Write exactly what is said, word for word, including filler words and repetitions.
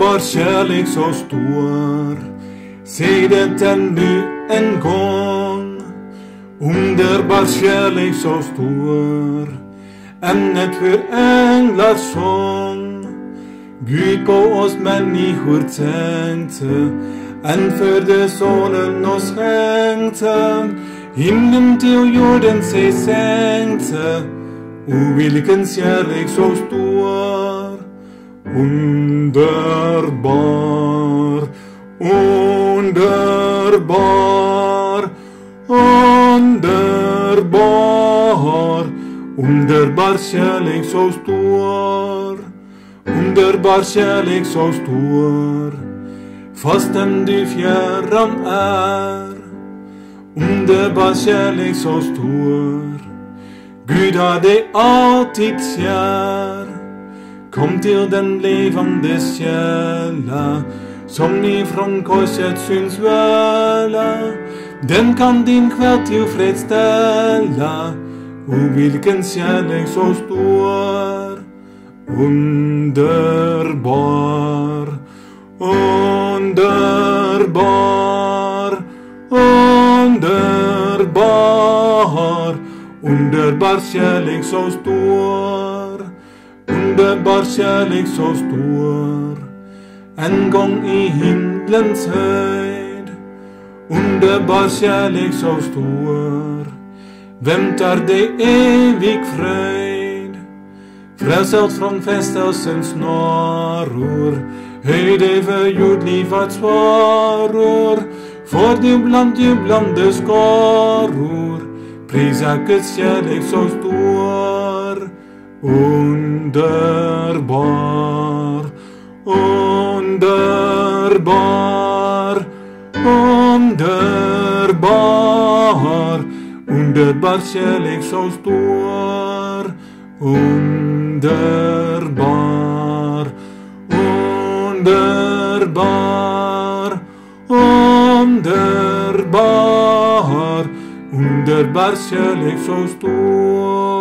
Wunderbar kärlek så stor, se den nu en gång. Underbar kärlek så stor, ämnet för änglars sång. Gud på oss människor tänkte, än förde sonen oss hängte. Himlen till jorden sig sänkte, o vilken kärlek så stor. Underbar, underbar, underbar, underbar kärlek så stor, underbar kärlek så stor, fastän du fjärran är. Underbar kärlek så stor, Gud har dig alltid kär. Kom till den levande källa, som ifrån korset syns välla. Den kan din kväll tillfredsställa, o vilken kärlek så stor. Underbar, underbar, underbar, underbar kärlek så stor, underbar kärlek så stor. En gång i himlens höjd, underbar kärlek så stor, väntar dig evig fröjd. Frälst från frestelsens snaror, höj dig för jordlivets varor. Får du bland jublande skaror, prisa Guds kärlek så stor. Underbar, underbar, underbar, underbar kärlek så stor. Underbar, underbar, underbar, underbar kärlek så stor.